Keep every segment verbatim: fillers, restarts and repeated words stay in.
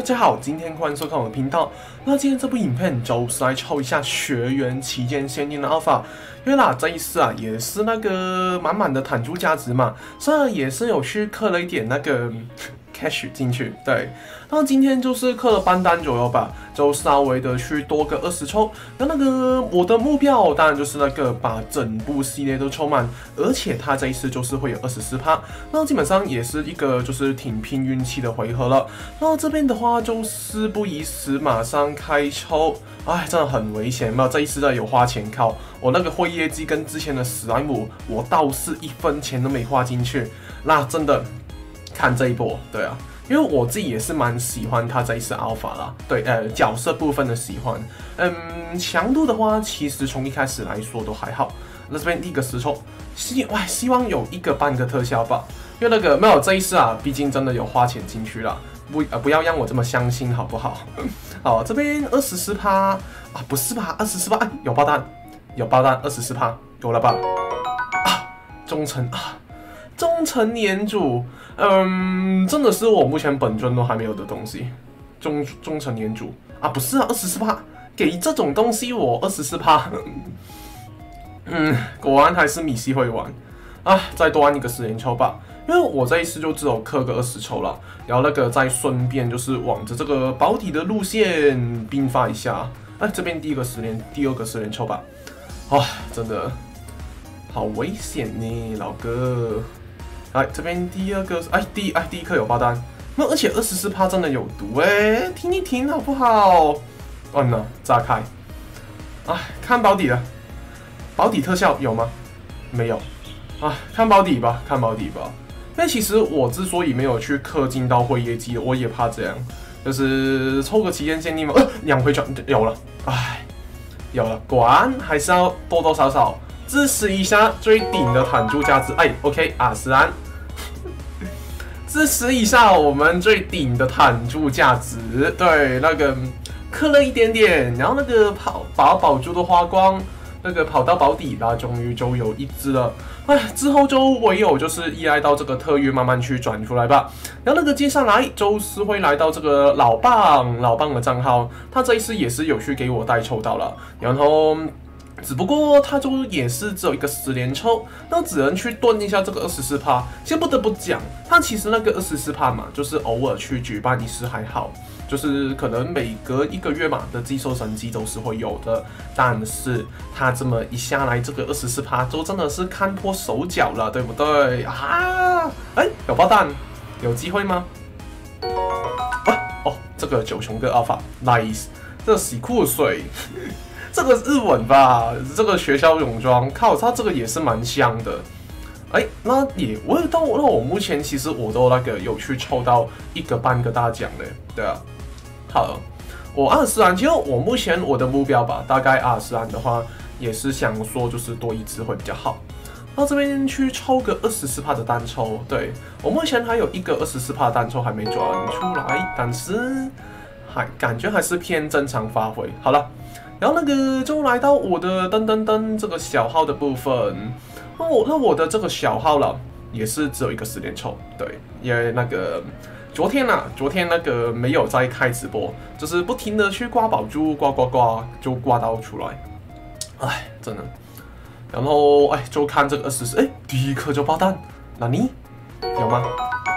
家好，今天欢迎收看我的频道。那今天这部影片就是来抽一下学员期间限定的 Alpha， 因为啦这一次啊也是那个满满的坦珠价值嘛，虽然也是有去氪了一点那个 cash 进去，对。那今天就是氪了半单左右吧，就稍微的去多个二十抽。那那个我的目标当然就是那个把整部系列都抽满，而且它这一次就是会有 百分之二十四。那基本上也是一个就是挺拼运气的回合了。那这边的话就事不宜迟，马上开抽。哎，真的很危险，没有这一次的有花钱靠我那个会业绩跟之前的史莱姆，我倒是一分钱都没花进去。那真的看这一波，对啊。因为我自己也是蛮喜欢他这一次 Alpha 啦，对，呃，角色部分的喜欢，嗯，强度的话，其实从一开始来说都还好。那这边第一个十抽，希哇，希望有一个半个特效吧，因为那个没有这一次啊，毕竟真的有花钱进去了，不呃不要让我这么相信好不好？好，这边二十四趴啊，不是吧？二十四趴有爆弹，有爆弹，二十四趴有了吧？啊，忠诚啊，忠诚年主。嗯，真的是我目前本尊都还没有的东西，忠忠诚年主啊，不是啊，二十四趴，给这种东西我二十四趴，嗯，果然还是米西会玩啊，再多按一个十连抽吧，因为我这一次就只有氪个二十抽了，然后那个再顺便就是往着这个保底的路线并发一下，哎、啊，这边第一个十连，第二个十连抽吧，啊，真的好危险呢，老哥。来这边第二个，哎，第哎第一颗有爆弹，那而且二十四趴真的有毒哎、欸，停一停好不好？完了，炸开！哎，看保底了，保底特效有吗？没有。啊，看保底吧，看保底吧。但其实我之所以没有去氪金到会业绩，我也怕这样，就是抽个期间限定嘛，呃，两回转有了，哎，有了，果然还是要多多少少支持一下最顶的坦珠价值。哎 ，OK， 阿斯兰。支持一下我们最顶的坦珠价值，对，那个氪了一点点，然后那个跑把宝珠都花光，那个跑到保底啦，终于就有一只了。哎，之后就唯有就是依赖到这个特约慢慢去转出来吧。然后那个接下来就是会来到这个老棒老棒的账号，他这一次也是有去给我代抽到了，然后。只不过他就也是只有一个十连抽，那只能去炖一下这个二十四趴。先不得不讲，他其实那个二十四趴嘛，就是偶尔去举办一次还好，就是可能每隔一个月嘛的寄售成绩都是会有的。但是他这么一下来，这个二十四趴就真的是看破手脚了，对不对啊？哎，有爆弹，有机会吗？啊哦，这个九重哥 Alpha nice， 这洗裤水。这个日文吧，这个学校泳装，靠，它这个也是蛮香的。哎，那也我也到，那我目前其实我都那个有去抽到一个半个大奖的，对啊。好，我阿尔斯兰，其实我目前我的目标吧，大概阿尔斯兰的话，也是想说就是多一只会比较好。那这边去抽个二十四趴的单抽，对我目前还有一个二十四趴单抽还没转出来，但是还感觉还是偏正常发挥。好了。然后那个就来到我的噔噔噔这个小号的部分，那我那我的这个小号了，也是只有一个十连抽，对，因为那个昨天啊，昨天那个没有在开直播，就是不停的去刮宝珠，刮刮刮就刮到出来，哎，真的。然后哎，就看这个二十四，哎，第一颗就爆弹，那你有吗？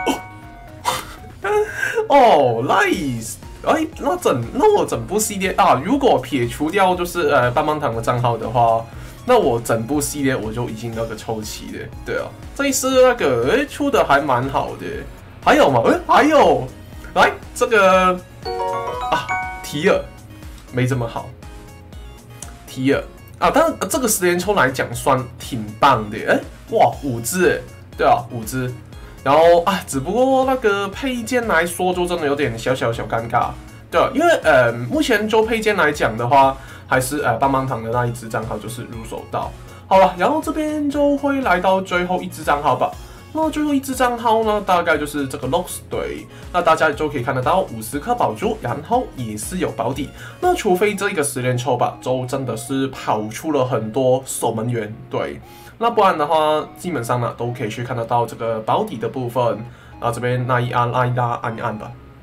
哦 ，nice。哎，那整那我整部系列啊，如果撇除掉就是呃棒棒糖的账号的话，那我整部系列我就已经那个抽齐了。对啊，这一次那个哎出的还蛮好的。还有吗？哎，还有，来这个啊提尔没这么好，提尔啊，但这个十连抽来讲算挺棒的。哎，哇，五只哎，对啊，五只。然后啊，只不过那个配件来说，就真的有点小小小尴尬，对，因为呃，目前就配件来讲的话，还是呃棒棒糖的那一只账号就是入手到。好了，然后这边就会来到最后一只账号吧。那最后一只账号呢，大概就是这个 Lox 对，那大家就可以看得到五十颗宝珠，然后也是有保底。那除非这一个十连抽吧，就真的是跑出了很多守门员，对。那不然的话，基本上呢都可以去看得到这个保底的部分。然后这边那一按按一按按一按吧，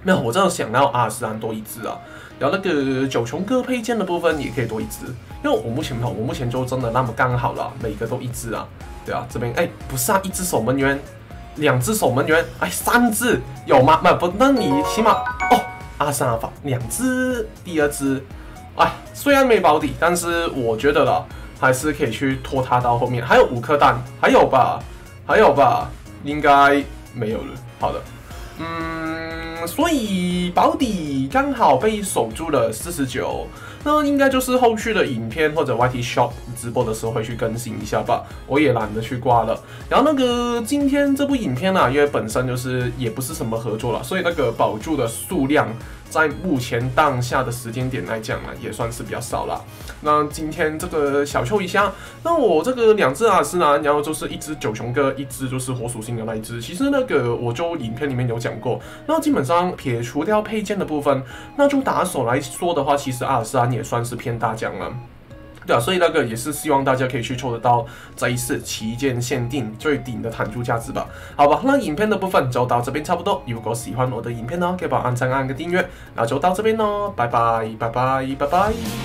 没有，我真的想要阿尔斯兰多一只啊。然后那个九重哥配件的部分也可以多一只，因为我目前我目前就真的那么刚好了，每个都一只啊。对啊，这边哎不是啊，一只守门员，两只守门员，哎三只有吗？不不，那你起码哦，阿斯兰法两只，第二只，哎虽然没保底，但是我觉得啦，还是可以去拖它到后面。还有五颗蛋，还有吧，还有吧，应该没有了。好的，嗯。所以保底刚好被守住了四十九，那应该就是后续的影片或者 Y T Shop 直播的时候会去更新一下吧，我也懒得去挂了。然后那个今天这部影片啊，因为本身就是也不是什么合作了，所以那个保住的数量在目前当下的时间点来讲啊，也算是比较少了。那今天这个小秀一下，那我这个两只阿尔斯兰，然后就是一只九雄哥，一只就是火属性的那一只。其实那个我就影片里面有讲过，那基本上撇除掉配件的部分，那就打手来说的话，其实阿尔斯兰也算是偏大奖了。对啊，所以那个也是希望大家可以去抽得到这一次旗舰限定最顶的弹珠价值吧。好吧，那影片的部分就到这边差不多。如果喜欢我的影片呢，可以帮我按赞按个订阅。那就到这边喽，拜拜拜拜拜拜。